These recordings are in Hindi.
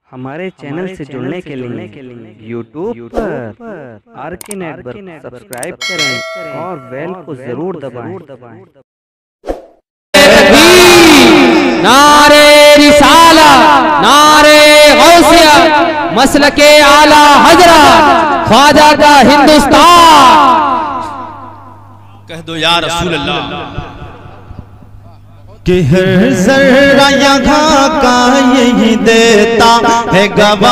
हमारे चैनल से जुड़ने के लिए यूट्यूब पर आरके नेटवर्क सब्सक्राइब करें और बेल को जरूर दबाएं। नारे रिसाला, नारे गौसिया, मसलके आला हजरत ख्वाजा का हिंदुस्तान। कह दो या रसूल अल्लाह कि हर जर्रा यहाँ का यही देता है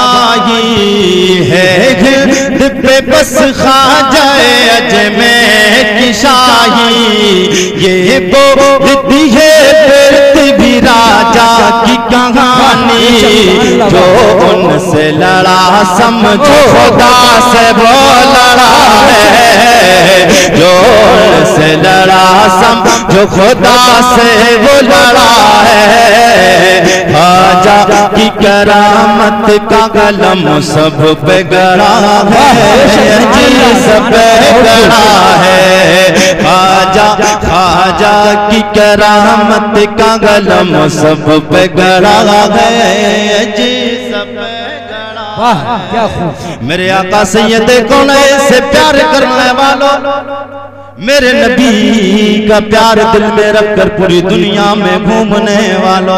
गवाही है, घिरद पे बस खा जाए अजमेर की शाही। ये बोलती है पृथ्वी राजा की कहानी, जो उनसे लड़ा समझो खुदा से वो लड़ा है, जो उनसे लड़ा समझो खुदा से वो लड़ा है। ख्वाजा की करामत का कलम सब पे गड़ा है, जी सब पे गड़ा है। ख्वाजा की करामत का कलम सब पे गड़ा है, जी सब पे गड़ा। वाह क्या खूब। मेरे आका सैयद कौन से प्यार करने वालों, मेरे नबी का प्यार दिल में रखकर पूरी दुनिया में घूमने वालों।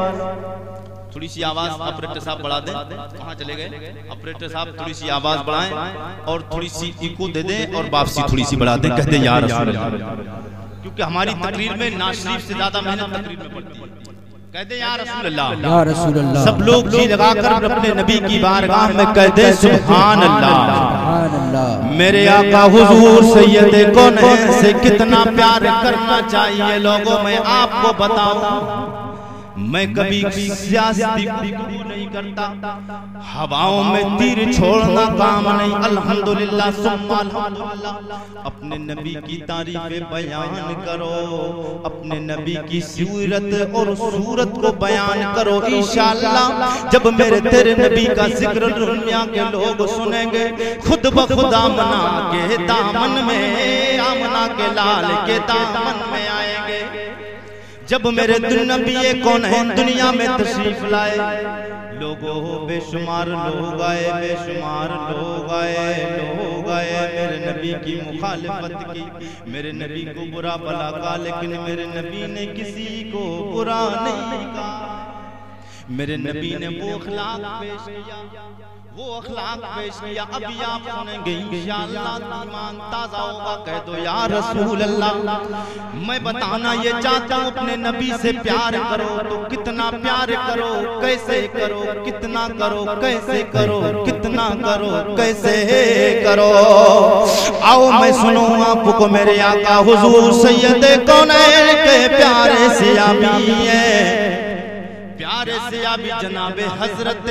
थोड़ी सी आवाज ऑपरेटर साहब बढ़ा दें। कहाँ चले गए ऑपरेटर साहब? थोड़ी सी आवाज बढ़ाएं और थोड़ी सी इको दे दें और वापसी थोड़ी सी बढ़ा दें। कहते हैं या रसूल अल्लाह, क्योंकि हमारी तकरीर में नाज शरीफ से ज्यादा मेहनत तकरीर में पड़ती है। कहते या रसूल अल्लाह, या रसूल अल्लाह। सब लोग जी लगाकर अपने नबी की बारगाह में कहते सुभान अल्लाह, सुभान अल्लाह। मेरे आका हुजूर सैयद कौन से कितना प्यार करना चाहिए लोगों में आपको बताऊं। मैं कभी सियासती गुफ्तगू नहीं करता, हवाओं में तीर छोड़ना काम नहीं। अल्हम्दुलिल्लाह सुम्मा अल्हम्दुलिल्लाह। अपने नबी की तारीफ़ें बयान करो, अपने नबी की सूरत और सूरत को बयान करो। इंशाअल्लाह जब मेरे तेरे नबी का जिक्र दुनिया के लोग सुनेंगे, खुद ब खुद आमना के दामन में, आमना के लाल के दामन में आएंगे। जब मेरे नबी कौन है दुनिया में तशरीफ लाए, लोगों बेशुमार लोग आए, बेशुमार लोग आए, लोग आए। मेरे नबी की मुखालिफत की, मेरे नबी को बुरा भला कहा, लेकिन मेरे नबी ने किसी को बुरा नहीं कहा। मेरे नबी ने वो अखलाक पेश किया, वो अखलाक पेश किया। अभी आप सुनेंगे इंशाअल्लाह, ईमान ताजा होगा। कह दो या रसूल अल्लाह। मैं बताना ये चाहता हूँ, अपने नबी से प्यार करो तो कितना प्यार करो, कैसे करो, कितना करो, कैसे करो, कितना करो, कैसे करो। आओ मैं सुनूं आपको मेरे आका हुजूर सैयद कौनैन के प्यारे से आमी है, प्यारे से अभी जनाबे हजरत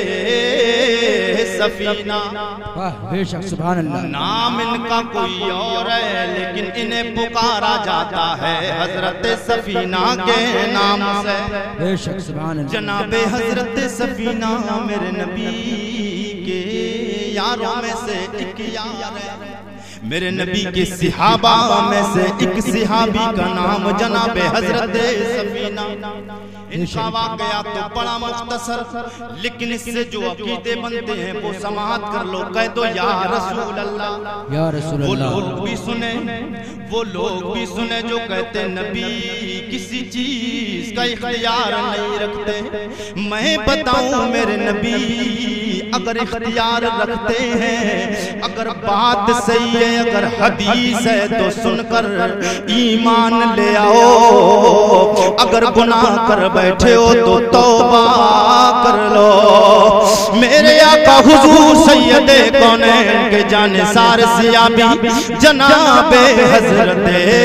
सफीना। वाह बेशक सुभान अल्लाह। नाम इनका कोई और है, लेकिन इन्हें पुकारा जाता है हजरत सफीना के नाम से। बेशक सुभान अल्लाह। जनाबे हजरत सफीना मेरे नबी के यारों में से एक यार है। मेरे नबी के सिहाबा में से एक सिहाबी का नाम जनाबे हजरत सफीना। इनका वाकया तो बड़ा मुख्तसर, लेकिन इससे जो अकीदे बनते हैं वो समाअत कर लो। कह दो या रसूल अल्लाह, या रसूल अल्लाह। वो लोग भी सुने, वो लोग भी सुने जो कहते नबी किसी चीज का इख्तियार नहीं रखते। मैं बताऊं मेरे नबी अगर इख्तियार रखते हैं, अगर बात सही है, अगर हदीस है तो सुनकर ईमान ले आओ। अगर गुनाह कर बैठे हो तो तौबा कर लो। मेरे आका हुजूर सैयद कौनैन के जानिसार सियाबी जनाबे हजरत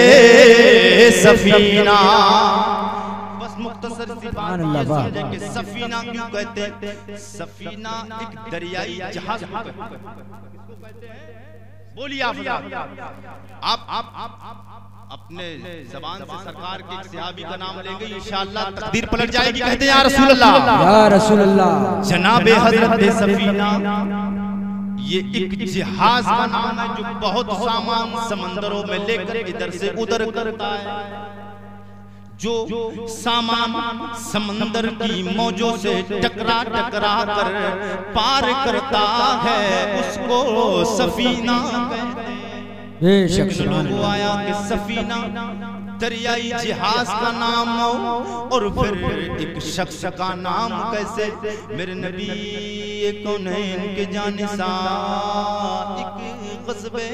सफीना। बस मुख्तसर सी बात ये समझे कि सफीना क्यों कहते हैं? सफीना एक दरियाई जहाज को कहते हैं। बोलिए आप अपने जबान से सरकार के एक सहाबी का नाम लेंगे, इंशाअल्लाह तकदीर पलट जाएगी। कहते हैं या रसूल अल्लाह, या रसूल अल्लाह। जनाबे हजरत सफीना ये एक जहाज का नाम है जो बहुत सामान समंदरों में लेकर इधर से उधर करता है। जो सामान समंदर की मौजों से टकरा टकरा कर पार करता है उसको सफीना कहते हैं। लोगों आया कि सफीना दरियाई जहाज का नाम हो और फिर एक शख्स का नाम कैसे। मेरे नबी कौनैन के जानिसार एक ग़ज़बे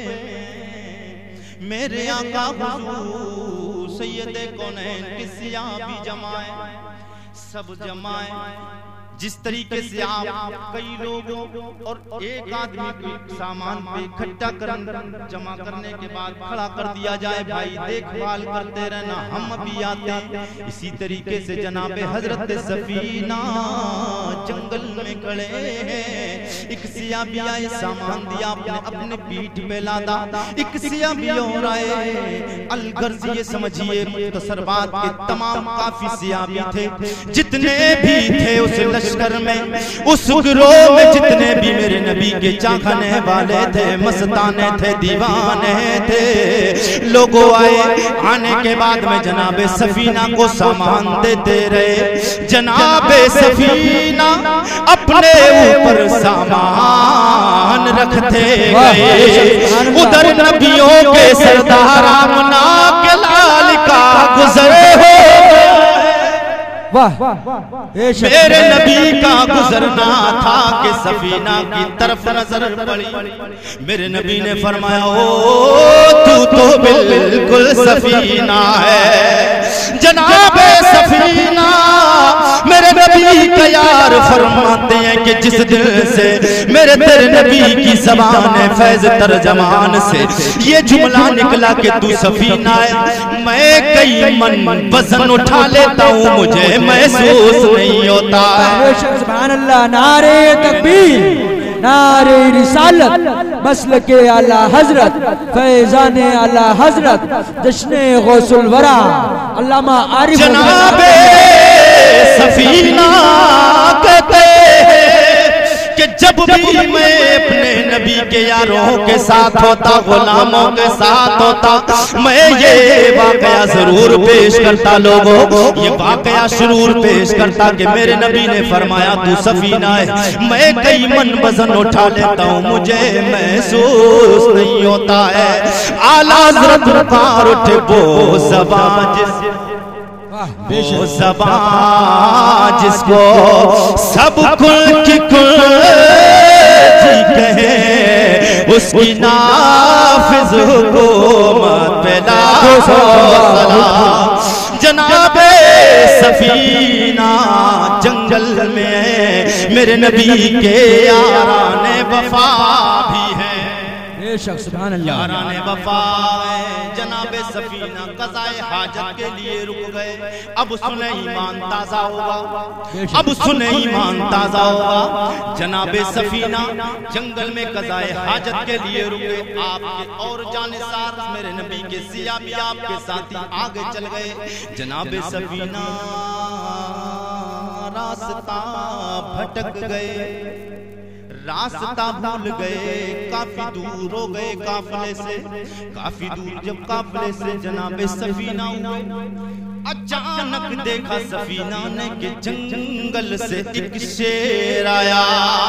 मेरे आका हुज़ूर सैयदे कौनैन के सियाबी जमाए, सब जमाए। जिस तरीके से आप कई लोगों और एक आदमी को सामान पे इकट्ठा जमा करने के बाद खड़ा कर दिया जाए, भाई देखभाल करते रहना, हम भी आते हैं। इसी तरीके से जनाबे हजरत सफीना जंगल में खड़े हैं। एक सियाबी आए, सामान दिया, अपने पीठ पे लादा। एक सियाबी और आए, अलगर्ज ये समझिए मुख्तसर बात के तमाम काफी सियाबी थे, जितने भी थे उस लश्कर में, उस गिरोह में जितने भी मेरे नबी के चाहने वाले थे, मस्ताने थे, दीवाने थे। लोगों आए, आने के बाद में जनाबे सफीना को सामान देते रहे। जनाबे सफीना अपने ऊपर सामान रखते गए। उधर नबियों के सरदार आमना के लाल का गुजरे हो, मेरे नबी का गुजरना था कि सफीना की तरफ नजर पड़ी। मेरे नबी ने फरमाया, ओ तू तो बिल्कुल सफीना है। जनाबे सफीना मेरे नबी का यार फरमाते हैं कि जिस दिल से मेरे तेरे नबी की ज़बान फैज़ तर्जमान से ये जुमला निकला कि तू सफीना है, मैं कई मन वज़न उठा लेता हूँ, मुझे महसूस नहीं होता। सुभान अल्लाह। नारे तकबीर, नारे रिसालत, मसलके आला हजरत, फैज़ाने आला हजरत, जश्ने गौसुल वरा अल्लामा आरिफ। जनाबे सफीना कहते कि जब भी मैं अपने नबी के यारों के साथ होता, गुलामों के साथ होता, मैं ये वाकया जरूर पेश करता। लोगों ये वाकया जरूर पेश करता कि मेरे नबी ने फरमाया तू सफीना है, मैं कई मन वजन उठा लेता हूँ, मुझे महसूस नहीं होता है। आला हज़रत पुकार उठे, वो ज़बान वो ज़बान जिसको सब कुल की कुल कहे, उसकी नाफिज़ हुकूमत पे लाखों सलाम। जनाबे सफीना जंगल में मेरे नबी के याराने वफा भी है, सुभान अल्लाह। याराने वफा है। जनाबे सफीना क़ज़ाए हाजत के लिए रुक गए। अब सुने ईमान ताज़ा होगा, अब सुने ईमान ताज़ा होगा। जनाबे सफीना जंगल में क़ज़ाए हाजत के लिए रुके। आपके और जानिसार मेरे नबी के सियाबी आपके साथी आगे चल गए। जनाबे सफीना रास्ता भटक गए, रास्ता भूल गए, काफी दूर हो गए काफिले से। काफी दूर जब काफिले से जनाबे सफीना हुए, अचानक देखा सफीना ने कि जंगल से एक शेर आया।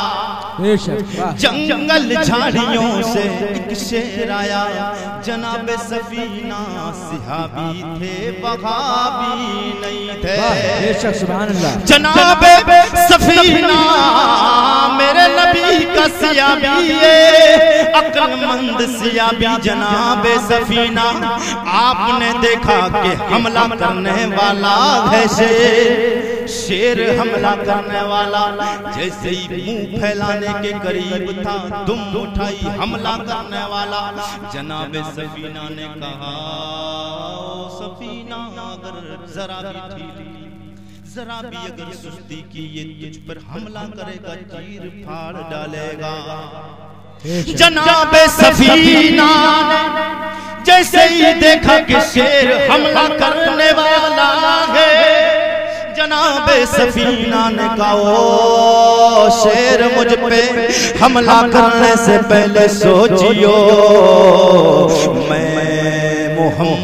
जंगल झाड़ियों से एक शेर आया। जनाबे सफीना सिहाबी थे, वहाबी नहीं थे। जनाबे सफीना मेरे नबी का सियाबी है, अक्लमंद सियाबी जनाबे सफीना। आपने देखा कि हमला करने वाला है शेर, शेर हमला करने वाला जैसे ही मुंह फैलाने के करीब था, दुम उठाई हमला करने वाला। जनाबे सफीना ने कहा, सफीना अगर जरा भी ठीक, जरा भी अगर सुस्ती की, ये तुझ पर हमला करेगा, चीर फाड़ डालेगा। जनाबे सफीना ने जैसे ही देखा कि शेर हमला करने वाला है, जनाबे सफीना ने कहा, ओ शेर मुझ पे हमला करने से पहले सोचियो, मैं मोहम्मद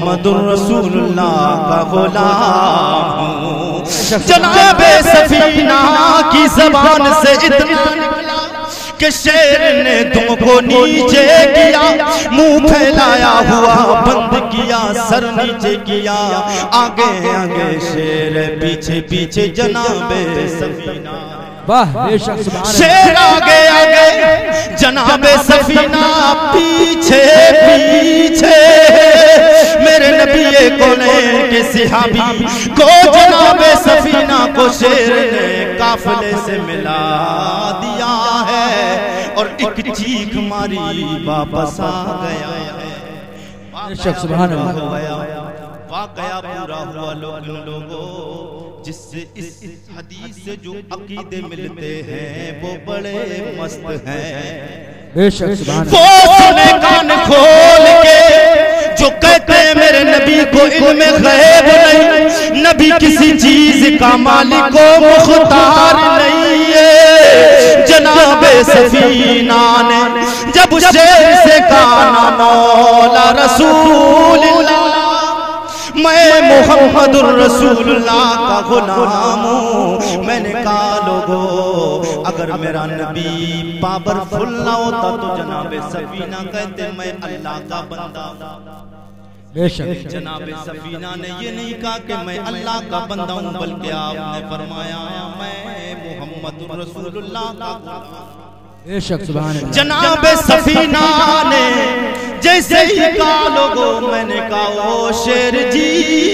मोहम्मदुर रसूलुल्लाह का गुलाम हूँ। जनाबे सफीना की जबान से इतना निकला कि शेर ने तुमको नीचे किया, मुंह फैलाया हुआ बंद किया, सर नीचे किया, आगे आगे शेर पीछे पीछे जनाबे सफीना। वाह बेशक सुभान अल्लाह। शेर आगे आगे जनाबे सफीना पीछे पीछे, मेरे नबी कौनैन के सिहाबी को जनाबे सफीना को शेर ने काफिले से मिला दिया है और एक चीख मारी वापस आ गया है। बेशक सुभान अल्लाह। वाकया पूरा हुआ लोगों, जिससे इस हदीस से जो अकीदे मिलते हैं वो बड़े मस्त हैं। बेशक सुभान वो सुने कान खोल के जो कहते हैं मेरे नबी को इल्मे गैब नहीं, नबी किसी चीज का मालिक को मुख्तार नहीं है। जनाबे सफीना ने जब शेर से कहा मौला रसूलुल्लाह, मैं मोहम्मदुर रसूलुल्लाह का गुलाम हूँ। मैंने कहा लोगों, अगर मेरा नबी पावरफुल ना होता तो जनाबे सफीना कहते मैं अल्लाह का बंदा। बेशक जनाबे सफीना ने ये नहीं कहा कि मैं अल्लाह का बंदा हूँ, बल्कि आपने फरमाया मैं मोहम्मदुर रसूलुल्लाह का गुलाम। बेशक सुभान अल्लाह। जनाबे सफीना ने जैसे ही कहा लोगों, मैंने कहा ओ शेर जी,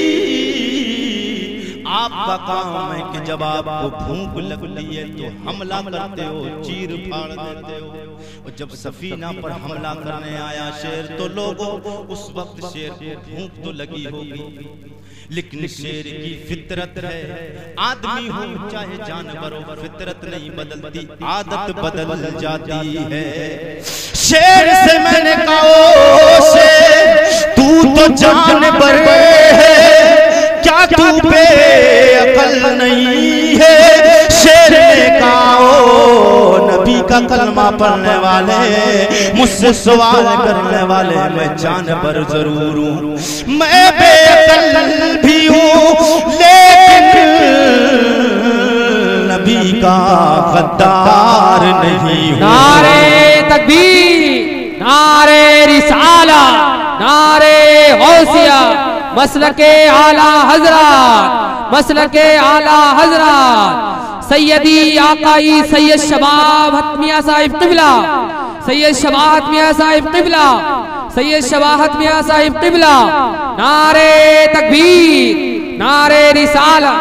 आपका काम है कि जब आपको भूख लगती है तो हमला करते हो, चीर फाड़ देते हो। और जब सफीना पर हमला करने आया शेर, तो लोगों उस वक्त शेर को भूख तो लगी होगी, लेकिन शेर की फितरत है, आदमी हो चाहे जानवर हो, फितरत नहीं बदलती, आदत बदल जाती है। शेर से मैंने कहा ओ शेर, तू तो जानवर है, क्या तू बेअकल नहीं है। शेर ने कहा ओ नबी का कलमा पढ़ने वाले, मुझसे सवाल करने वाले, मैं जानवर जरूर हूँ, मैं बेअकल भी हूँ, लेकिन नबी का गद्दार नहीं हूँ। नारे तकबीर, नारे रिसाला, नारे गौसिया, मसलके आला हजरत, मसलके आला हजरत, सैयदी आकाई सैयद शबाब हतमिया साहिब किबला, सैयद शबाहत मियां साहिब किबला, सैयद शबाहत मियां साहिब किबला। नारे तकबीर, नारे रिसाला।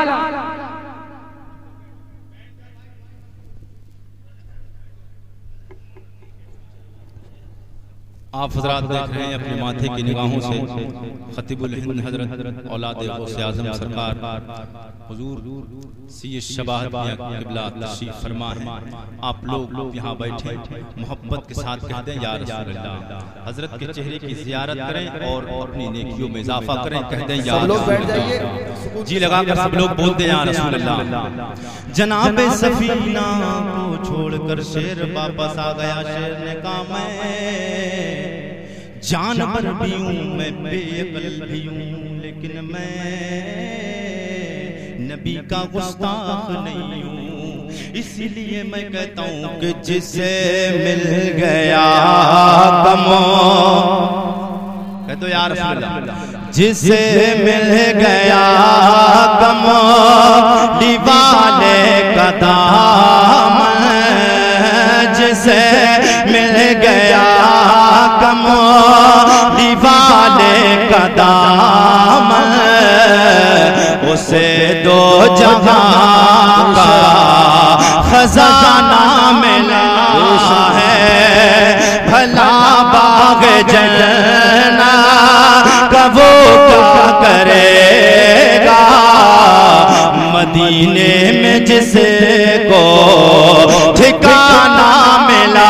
आप हजरात देख रहे हैं अपने माथे की निगाहों से खतीबुल हिंद हजरत औलाद गौसे आजम सरकार हुजूर सैयद शबाहत मियां किबला तशरीफ फरमा है। आप लोग यहाँ बैठे मोहब्बत के साथ कहते हैं या रसूल अल्लाह, हजरत के चेहरे की ज़ियारत करें और अपनी नेकियों में इजाफा करें, कहते हैं या रसूल अल्लाह। जी लगाकर सब लोग बोलते हैं या रसूल अल्लाह। जनाबे सफीना को छोड़कर शेर वापस आ गया। शेर ने कहा मैं जानवर भी हूँ, मैं बेअकल भी हूँ, लेकिन मैं नबी का गुस्ताख नहीं हूँ। इसीलिए मैं कहता हूँ कि जिसे मिल गया कमो, कह दो या रसूल अल्लाह, जिसे मिल गया कमो दीवाने का दामन, जिसे मिल गया कमो दीवाने का दामन, उसे दो जहां का खजाना मिला है। भला बाग जन्ना का वो क्या करेगा, मदीने में जिसे को ठिकाना मिला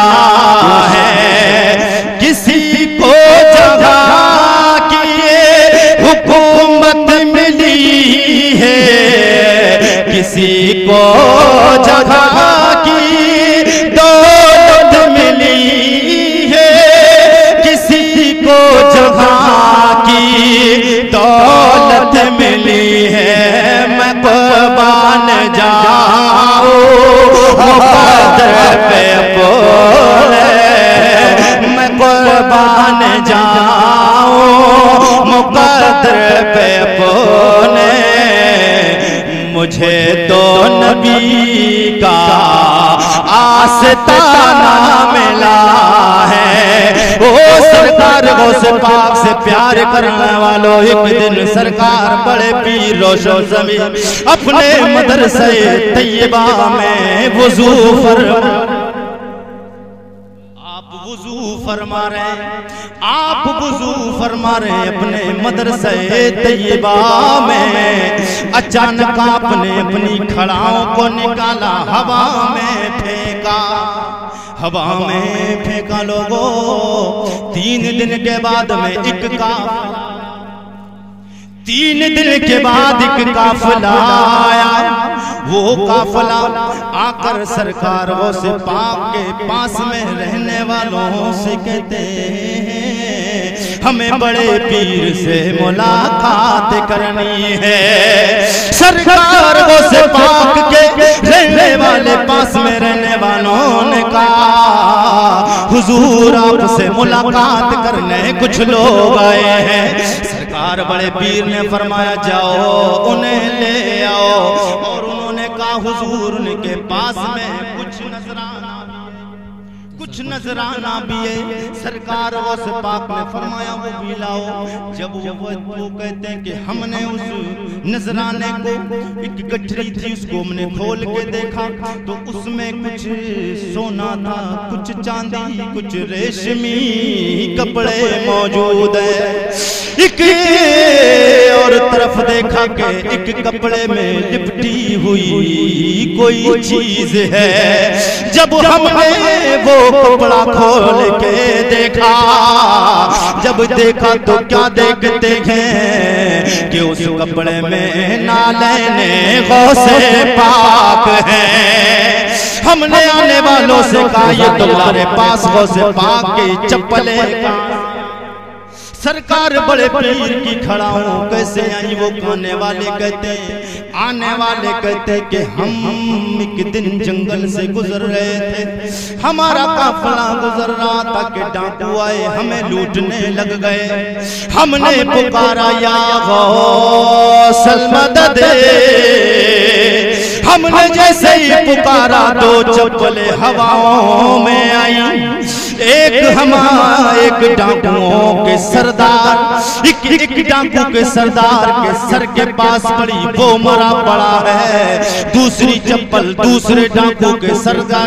है। किसी को जगह की हुकूमत मिली है, किसी को जगह की दौलत मिली है, किसी को जगह की आस्ताना मिला है। ओ सरकार गौसे पाक से प्यार करने वालों, एक दिन सरकार बड़े पीर रोशन ज़मीन अपने मदरसे तैयबा में वुज़ू फरमा, वुज़ू फरमा रहे, आप वुज़ू फरमा रहे अपने मदरसे तैयबा में। अचानक आपने अपनी खड़ाओं को निकाला, हवा में फेंका, हवा में फेंका। लोगों 3 दिन के बाद में एक काफिला, 3 दिन के बाद एक काफिला आया। वो काफिला आकर सरकार गौसे पाक के पास में रहने वालों से कहते हैं, हमें बड़े पीर से मुलाकात करनी है। सरकार गौसे पाक के रहने वाले पास में रहने वालों ने कहा, हुजूर आपसे मुलाकात करने कुछ लोग आए हैं। सरकार बड़े पीर ने फरमाया, जाओ उन्हें ले आओ। और उन्होंने कहा, हुजूर उनके पास में कुछ नजराना भी है। सरकार गौसे पाक ने फरमाया, वो भी लाओ। जब वो कहते हैं कि हमने उस नजराने को, एक गठरी थी उसको हमने खोल के देखा तो उसमें कुछ सोना था, कुछ चांदी, कुछ रेशमी कपड़े मौजूद है। एक और तरफ देखा कि एक कपड़े में लिपटी हुई कोई चीज है। जब हमने वो कपड़ा खोल के देखा, जब देखा तो क्या देखते हैं कि उस कपड़े में नालैने गौसे पाक हैं। हमने आने वालों से कहा, ये तुम्हारे पास गौसे पाक की चप्पलें। सरकार बड़े पीर की खड़ाओं कैसे आई? वो आने वाले कहते हैं, आने वाले कहते कि हम एक दिन जंगल से गुजर रहे थे, हमारा काफिला गुजर रहा था कि डाकू आए, हमें लूटने लग गए। हमने पुकारा, या गौसल मदद। हमने जैसे ही पुकारा तो चप्पलें हवाओं में आई। एक डाकुओं के सरदार, एक डाकू के सरदार के सर के पास पड़ी, वो मरा पड़ा है। दूसरी चप्पल दूसरे डाकू के सरकार,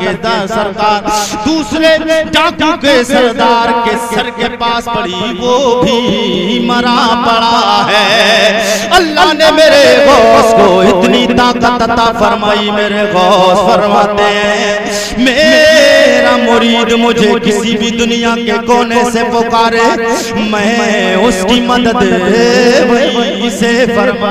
दूसरे डाकू के सरदार के सर के पास पड़ी, वो भी मरा पड़ा है। अल्लाह ने मेरे गौस को इतनी ताकत अता फरमाई, मेरे गौस फरमाते हैं, मेरा मुरीद मुझे किसी भी दुनिया के कोने से पुकारे, मैं उसकी मदद वहीं से फरमा।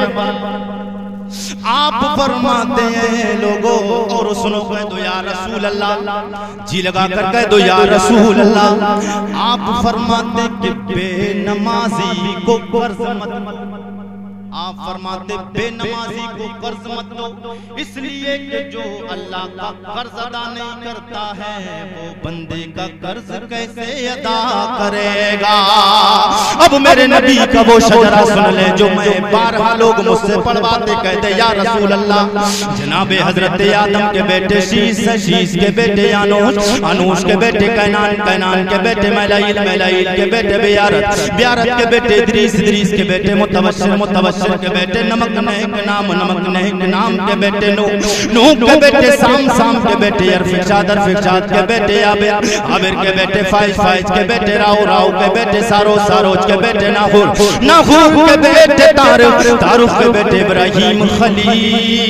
आप फरमाते हैं लोगों, और सुनो, कह दो या रसूल अल्लाह, जी लगा कर कह दो या रसूल अल्लाह। आप फरमाते कि बेनमाजी को कर्ज मत, आप फरमाते बेनमाजी को कर्ज मत दो, इसलिए कि जो अल्लाह का कर्ज अदा नहीं करता है वो बंदे का कर्ज कैसे अदा करेगा। अब मेरे नबी का वो शजरा सुन ले जो मैं 12 लोग मुझसे पढ़वाते, कहते या रसूल अल्लाह, जनाबे हजरत आदम के बेटे शीश, शीश के बेटे अनूश, अनूश के बेटे कैनान, कैनान के बेटे मैलाइल, मैलाइल के बेटे बियारत, बियारत के बेटे इदरीस, इदरीस के बेटे मुतवस्सिर, मुतवस्सिर के बेटे नमक नहक नाम, नमक नहक नाम के बेटे नूह, नूह के बेटे साम, साम के बेटे अरफिशाद, अरफिशाद के बेटे आबिर, आबिर के बेटे फाइज, फाइज के बेटे राव, राव के बेटे सारोज, सारोज के बेटे नाहूर, नाहूर के बेटे तारुफ, तारुफ के बेटे इब्राहिम खलीलुल्लाह,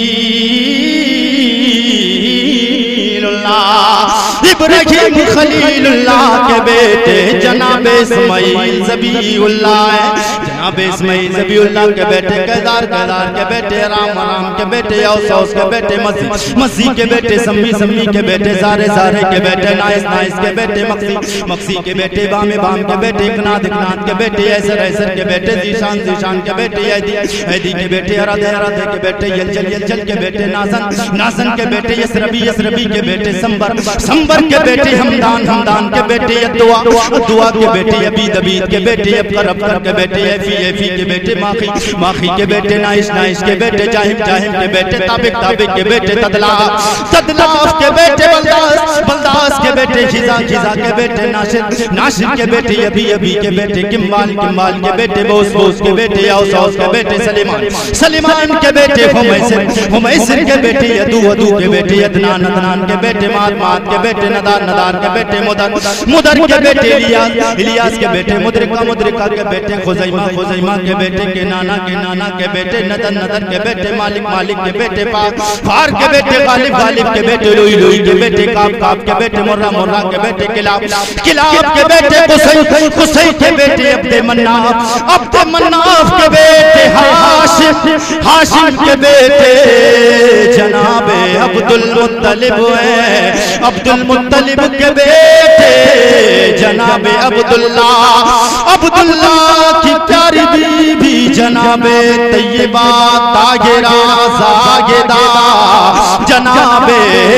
इब्राहिम खलीलुल्लाह के बेटे जनाब इस्माइल ज़बीहुल्लाह, जनाब इस्माइल ज़बीहुल्लाह के बेटे केदार, केदार के बेटे राम, राम के बेटे औस, औस के बेटे मसी, मसी के बेटे सम्मी, सम्मी के बेटे सारे, सारे के बेटे नाइस, नाइस के बेटे मक्सी, मक्सी के बेटे बामे, बाम के बेटे इकनाद, इकनाद के बेटे ऐसर, ऐसर के बेटे जीशान, जीशान के बेटे ऐदी, ऐदी के बेटे अरादे, अरादे के बेटे यलजल, यलजल के बेटे नासन, नासन के बेटे यसरबी, यसरबी के बेटे संबर, संबर के बेटे हमदान, हमदान के बेटे दुआ, दुआ के बेटे अबीद, अबीद के बेटे अबकर, अबकर के बेटे एफी के बेटे माखी, माखी के बेटे नाइस, नाइस के बेटे जाहिम, जाहिम के बेटे ताबिक, ताबिक के बेटे तदला, तदलाफ के बेटे बलदास, बलदास के बेटे खिजा, खिजा के बेटे नासिर, नासिर के बेटे अभी, अभी के बेटे किम्बाल, किम्बाल के बेटे बोस, बोस के बेटे औस, औस के बेटे सलीमान, सलीमान के बेटे हुमैसिर, हुमैसिर के बेटे यदू, यदू के बेटे अदनान, अदनान के बेटे मात, मात के बेटे नदार, नदार के बेटे मुदर, मुदर के बेटे इलियास, इलियास के बेटे मुद्रिका, मुद्रिका के बेटे खुजैमा, खुजैमा के बेटे के नाना के बेटे नदन, नदन के बेटे मालिक, मालिक के बेटे पाक, फार के बेटे गालिब, गालिब के बेटे लुई, लुई के बेटे काब, काब के बेटे मुर्रा, मुर्रा के बेटे किलाब, किलाब के बेटे कुसै, कुसै के बेटे अब्दे मन्नाफ, अब्दे मन्नाफ के बेटे हाशिम, हाशिम के बेटे जनाबे अब्दुल मुत्तलिब है, अब्दुल मुत्तलिब के बेटे जनाबे अब्दुल्ला, अब्दुल्ला की प्यारी बीबी जनाबे तैयबा ताहिरा ज़ाहिदा, जनाबे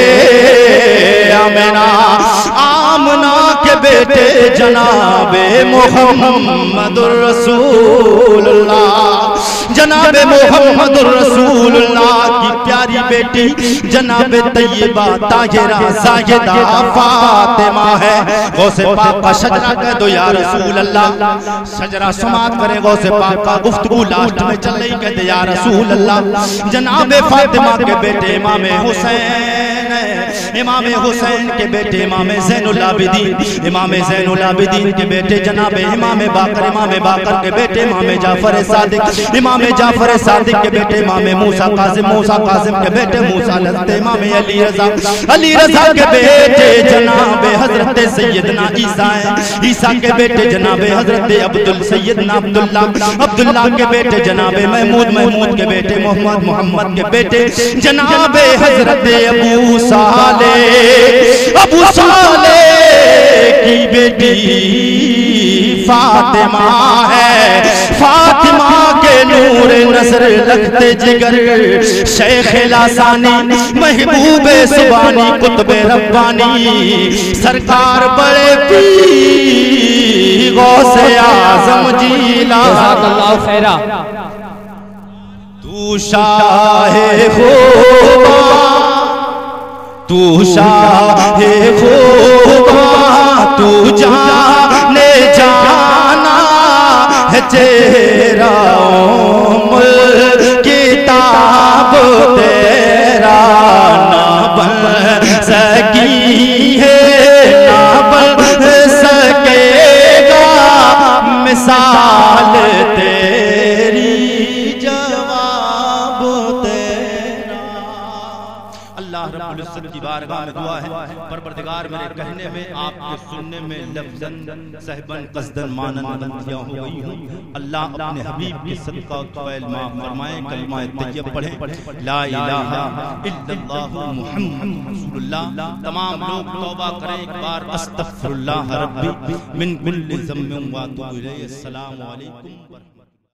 आमिना, आमना के बेटे जनाबे मुहम्मदुर रसूलुल्लाह, जनाबे मुहम्मदुर रसूलुल्लाह की प्यारी बेटी जनाबे तैयबा ताहिरा ज़ाहिदा फातिमा है। गौसे पाक का शजरा कह दो या रसूल अल्लाह, शजरा समात करे गौसे पाक का, गुफ्तगू लास्ट में चल रही कहते या रसूल अल्लाह। जनाबे फातिमा के बेटे इमाम हुसैन, इमाम हुसैन के बेटे इमाम ज़ैनुल आबिदीन, इमाम ज़ैनुल आबिदीन के बेटे जनाबे इमाम बाकर, इमाम बाकर के बेटे इमाम जाफर सादिक, इमाम जाफर सादिक के बेटे इमाम मूसा कासिम, मूसा कासिम के बेटे मूसा लज़्ज़त, इमाम अली रज़ा, अली रज़ा के बेटे जनाबे हज़रत सैयदना ईसा है, ईसा के बेटे जनाबे हज़रत अब्दुल सैयदना अब्दुल्ला, अब्दुल्ला के बेटे जनाबे महमूद, महमूद के बेटे मोहम्मद, मोहम्मद के बेटे जनाबे हज़रत अबू साले, अबू साले की बेटी फातिमा है, फातिमा के नूर नजर लगते जिगर, शेख लासानी महबूबे सुबानी कुतबे रब्बानी, सरकार बड़े पीर गौसे आज़म जीला, जज़ाकल्लाहु खैरा। तू शाहे खूबा, तू शाहे खूबा, तू जाने जाना है तेरा किताब तेरा ना बन सकी है, ना बन सकेगा मिसाल तेरी, जवाब तेरा। अल्लाह रब्बुल इज्जत की बारगाह में दुआ है, परवरदिगार मेरे कहने में आपके सुनने में लफ्ज़न सहबन कसदन मानन गलतियां हो गई हूं, अल्लाह अपने हबीब के सदका तौल माफ फरमाए, कलमा तैयब पढ़ें ला इलाहा इल्लल्लाह मुहम्मद रसूलुल्लाह। तमाम लोग तौबा करें एक बार, अस्तगफिरुल्लाह रब्बी मिन कुल्लि ज़म्बिन व अतूबु इलैहि। अस्सलामु अलैकुम।